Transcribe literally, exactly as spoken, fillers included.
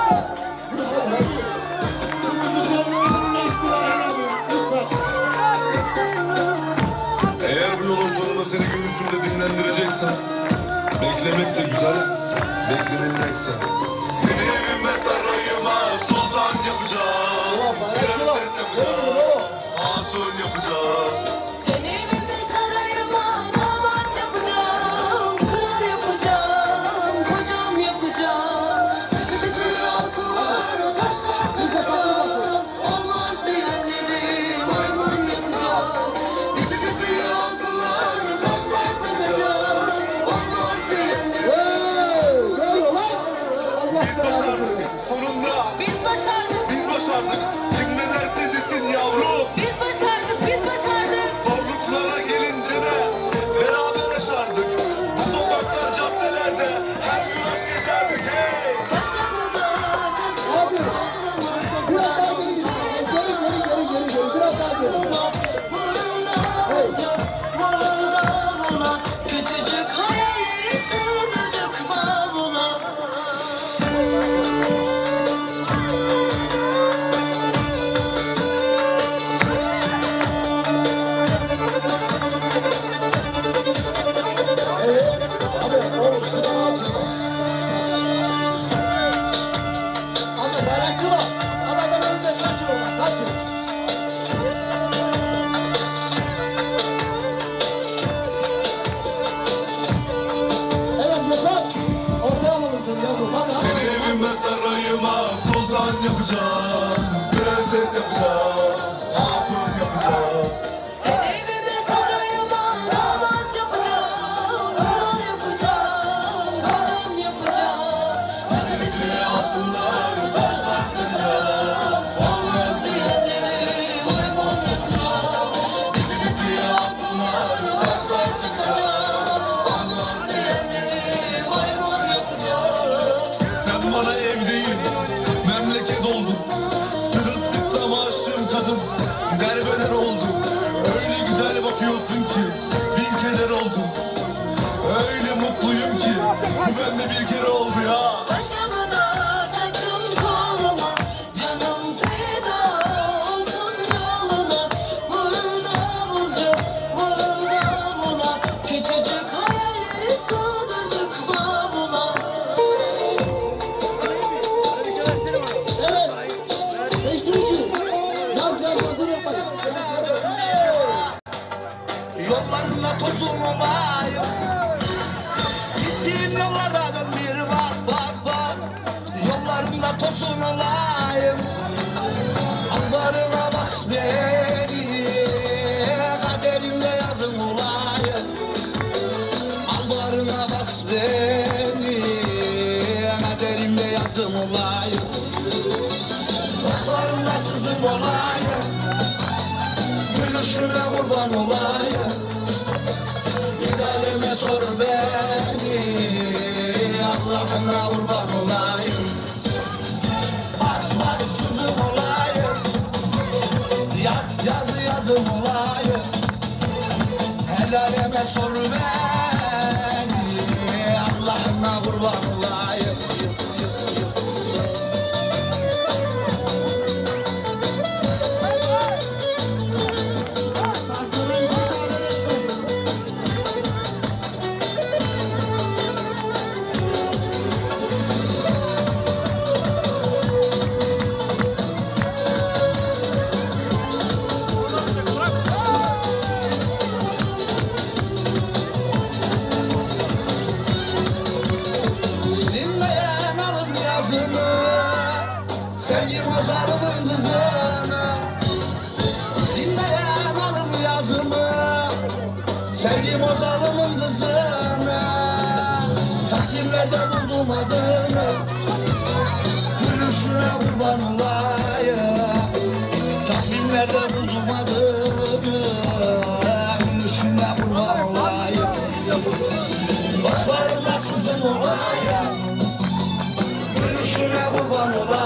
Eğer bu yolun sonunda seni göğsümde dinlendireceksen, beklemek de güzel, beklenilmekse. Seni evime sarayıma sultan yapacağım, prenses yapacağım, hatun yapacağım. Seni evime sarayıma damat yapacağım, kral yapacağım, kocam yapacağım. Kızı kızı altınlar, taşlar takacağım, olmaz diyenleri maymun yapacağım. Kızı kızı altınlar, taşlar takacağım, olmaz diyenleri. Biz başardık sonunda. Biz başardık, Biz başardık. Kim ne derse desin yavrum. biz başardık, biz başardık. Zorluklara gelince de beraber aşardık. Bu sokaklar, caddelerde her gün aşk yaşardık. Hey! Başımı da Hadi. Biraz daha geri gidin. Geri geri geri geri geri. Biraz daha geri. küçücük hayalleri sığdırdık bavula. Evet. Abi oğlum şuradan al şunu. Abi bayrakçı var. Adamdan önce kaçın oradan. Kaçın. Evet Gökhan. Ortaya alalım seni yavrum. Hadi hadi. Seni evime sarayıma sultan yapacağım, prenses yapacağım, hatun yapacağım. Seni evime sarayıma damat yapacağım, kral yapacağım, kocam yapacağım. Kızı kızı altınlar, taşlar takacağım, olmaz diyenleri maymun yapacağım. Kızı kızı altınlar, taşlar takacağım, olmaz diyenleri maymun yapacağım. Sen bana ev değil, memleket oldun. Sırılsıklam aşığım kadın, derbeder oldum. Öyle güzel bakıyorsun ki, bin keder oldum. Öyle mutluyum ki, bu bende bir kere oldu ya. Başımı da taktım koluma, canım feda olsun yoluna. Burada bulacağım, burada bula, küçücük hayalleri sığdırdık bavula. Evet. Değiştirici. Yaz yaz hazır yapmayın. Yollarında tosun olayım. Gittiğim yollara dön bir bak bak bak. Yollarında tosun olayım. Ambarına bas beni, kaderimde yazım olayım. Ambarına bas beni, kaderimde yazım olayım. Yollarında sızım olayım. Gülüşüne kurban olayım. Gidelim sor beni, Allah'ına kurban olayım. Bas bas sızım olayım. Yaz yazı yazım olayım. Helaleme sor beni, Allah'ına kurban olayım. Dinleyen alın yazımı, sevgim ozalımın kızını. Dinleyen alın yazımı, sevgim ozalımın kızını. Takvimlerde buldum adını, gülüşüne kurban olayım. Takvimlerde buldum adını, gülüşüne kurban olayım. Baklarına sızım olayım, gülüşüne kurban olayım.